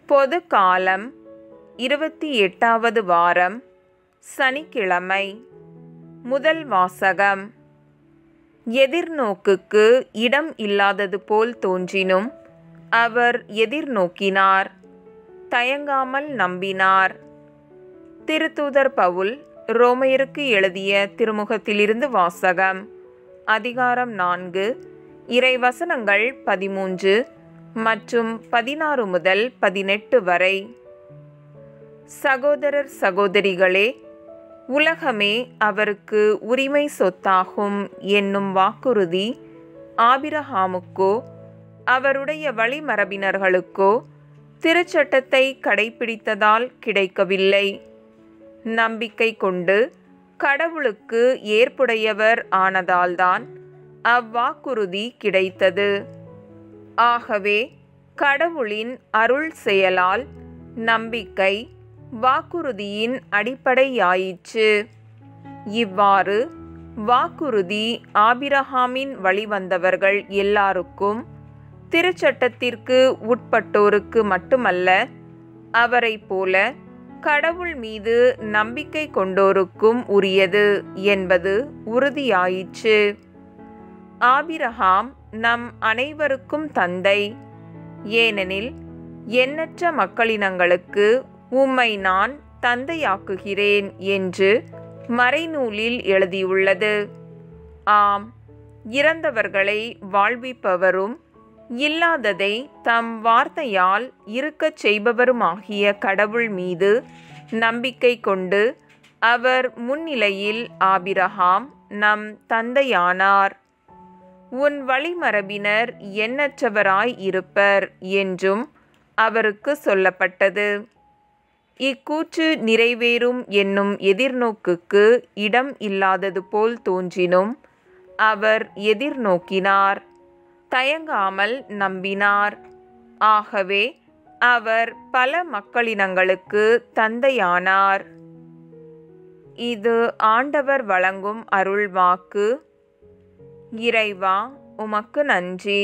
பொது காலம் 28வது வாரம் சனிக்கிழமை. முதல் வாசகம். எதிர்நோக்குக்கு இடம் இல்லாதது போல் தோன்றினும் அவர் எதிர்நோக்கினார், தயங்காமல் நம்பினார். திருத்தூதர் பவுல் ரோமையருக்கு எழுதிய திருமுகத்திலிருந்து வாசகம். அதிகாரம் 4, இறைவசனங்கள் 13 மற்றும் 16 முதல் 18 வரை. சகோதரர் சகோதரிகளே, உலகமே அவருக்கு உரிமை சொத்தாகும் என்னும் வாக்குறுதி ஆபிரகாமுக்கோ அவருடைய வழிமரபினர்களுக்கோ திருச்சட்டத்தை கடைப்பிடித்ததால் கிடைக்கவில்லை. நம்பிக்கை கொண்டு கடவுளுக்கு ஏற்புடையவர் ஆனதால்தான் அவ்வாக்குறுதி கிடைத்தது. ஆகவே கடவுளின் அருள் செயலால் நம்பிக்கை வாக்குறுதியின் அடிப்படையாயிற்று. இவ்வாறு வாக்குறுதி ஆபிரகாமின் வழிவந்தவர்கள் எல்லாருக்கும், திருச்சட்டத்திற்கு உட்பட்டோருக்கு மட்டுமல்ல, அவரை போல கடவுள் மீது நம்பிக்கை கொண்டோருக்கும் உரியது என்பது உறுதியாயிற்று. ஆபிரகாம் நம் அனைவருக்கும் தந்தை. ஏனெனில் எண்ணற்ற மக்களினங்களுக்கு உம்மை நான் தந்தையாக்குகிறேன் என்று மறைநூலில் எழுதியுள்ளது. ஆம், இறந்தவர்களை வாழ்விப்பவரும் இல்லாததை தம் வார்த்தையால் இருக்கச் செய்பவருமாகிய கடவுள் மீது நம்பிக்கை கொண்டு அவர் முன்னிலையில் ஆபிரகாம் நம் தந்தையானார். உன் வழிமரபினர் எண்ணற்றவராய் இருப்பர் என்றும் அவருக்கு சொல்லப்பட்டது. இக்கூற்று நிறைவேறும் என்னும் எதிர்நோக்குக்கு இடம் இல்லாதது போல் தோன்றினும் அவர் எதிர்நோக்கினார், தயங்காமல் நம்பினார். ஆகவே அவர் பல மக்களினங்களுக்கு தந்தையானார். இது ஆண்டவர் வழங்கும் அருள்வாக்கு. இறைவா, உமக்கு நன்றி.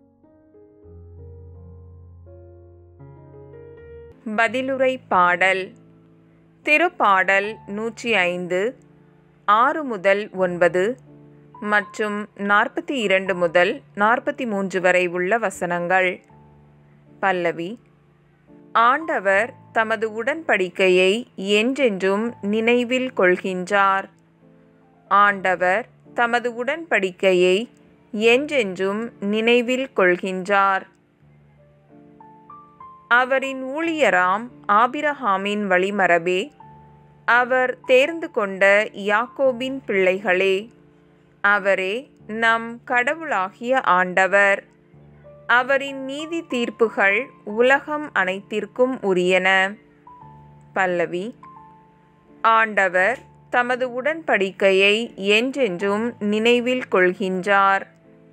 பதிலுரை பாடல். திருப்பாடல் 105 6 முதல் 9 மற்றும் 42 முதல் 43 வரை உள்ள வசனங்கள். பல்லவி. ஆண்டவர் தமது உடன்படிக்கையை என்றென்றும் நினைவில் கொள்கின்றார். ஆண்டவர் தமது உடன்படிக்கையை என்றென்றும் நினைவில் கொள்கின்றார். அவரின் ஊழியராம் ஆபிரகாமின் வழிமரபே, அவர் தேர்ந்து கொண்ட யாக்கோபின் பிள்ளைகளே, அவரே நம் கடவுளாகிய ஆண்டவர். அவரின் நீதி தீர்ப்புகள் உலகம் அனைத்திற்கும் உரியன. பல்லவி. ஆண்டவர் தமது உடன்படிக்கையை என்றென்றும் நினைவில் கொள்கின்றார்.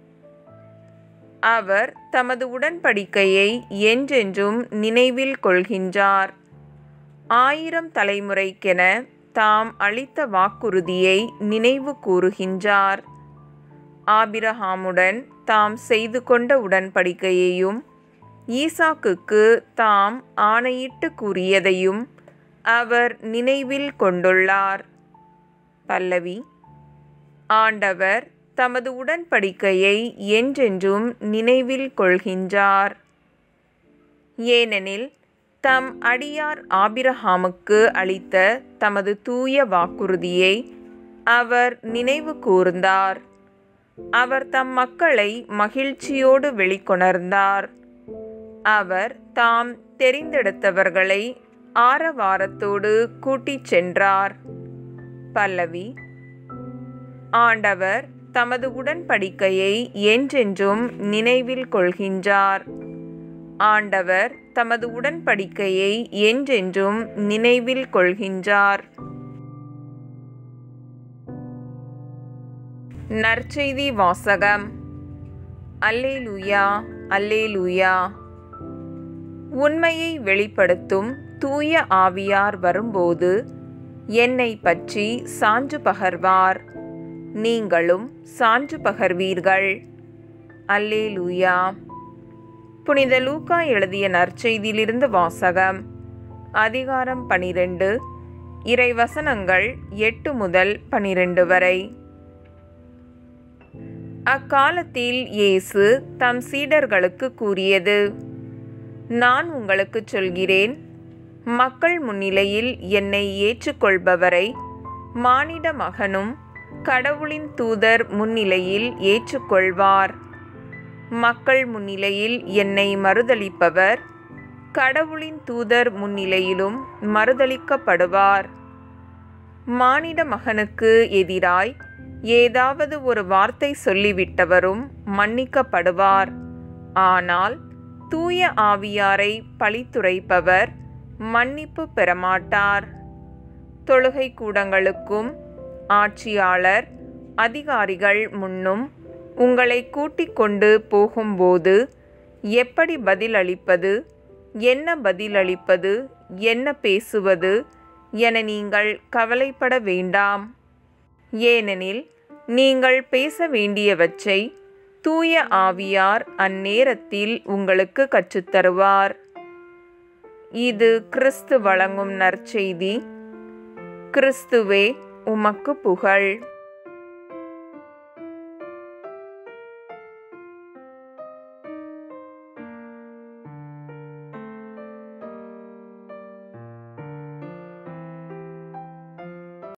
அவர் தமது உடன்படிக்கையை என்றென்றும் நினைவில் கொள்கின்றார். 1000 தலைமுறைக்கென தாம் அளித்த வாக்குறுதியை நினைவு கூறுகின்றார். ஆபிரகாமுடன் தாம் செய்து கொண்ட உடன்படிக்கையையும் ஈசாக்குக்கு தாம் ஆணையிட்டு கூறியதையும் அவர் நினைவில் கொண்டுள்ளார். பல்லவி. ஆண்டவர் தமது உடன்படிக்கையை என்றென்றும் நினைவில் கொள்கின்றார். ஏனெனில் தம் அடியார் ஆபிரகாமுக்கு அளித்த தமது தூய வாக்குறுதியை அவர் நினைவு கூர்ந்தார். அவர் தம் மக்களை மகிழ்ச்சியோடு வெளிக்கொணர்ந்தார். அவர் தாம் தெரிந்தெடுத்தவர்களை ஆரவாரத்தோடு கூட்டிச் சென்றார். பல்லவி. ஆண்டவர் தமது உடன்படிக்கையை என்றென்றும் நினைவில் கொள்கின்றார். ஆண்டவர் தமது உடன்படிக்கையை என்றென்றும் நினைவில் கொள்கின்றார். நற்செய்தி வாசகம். அல்லேலூயா, அல்லேலூயா. உண்மையை வெளிப்படுத்தும் தூய ஆவியார் வரும்போது என்னை பற்றி சான்று பகர்வார். நீங்களும் சான்று பகர்வீர்கள். அல்லேலூயா. புனித லூக்கா எழுதிய நற்செய்தியிலிருந்து வாசகம். அதிகாரம் 12, இறை வசனங்கள் 8 முதல் 12 வரை. அக்காலத்தில் இயேசு தம் சீடர்களுக்கு கூறியது: நான் உங்களுக்குச் சொல்கிறேன், மக்கள் முன்னிலையில் என்னை ஏற்றுக்கொள்பவரை மானிட மகனும் கடவுளின் தூதர் முன்னிலையில் ஏற்றுக்கொள்வார். மக்கள் முன்னிலையில் என்னை மறுதலிப்பவர் கடவுளின் தூதர் முன்னிலையிலும் மறுதலிக்கப்படுவார். மானிட மகனுக்கு எதிராய் ஏதாவது ஒரு வார்த்தை சொல்லிவிட்டவரும் மன்னிக்கப்படுவார். ஆனால் தூய ஆவியாரை பழித்துரைப்பவர் மன்னிப்பு பெறமாட்டார். தொழுகை கூடங்களுக்கும் ஆட்சியாளர் அதிகாரிகள் முன்னும் உங்களை கூட்டிக் கொண்டு போகும்போது எப்படி பதிலளிப்பது, என்ன பதிலளிப்பது, என்ன பேசுவது என நீங்கள் கவலைப்பட வேண்டாம். ஏனெனில் நீங்கள் பேச வேண்டியவற்றை தூய ஆவியார் அந்நேரத்தில் உங்களுக்கு கற்றுத்தருவார். இது கிறிஸ்து வழங்கும் நற்செய்தி. கிறிஸ்துவே, உமக்கு புகழ்.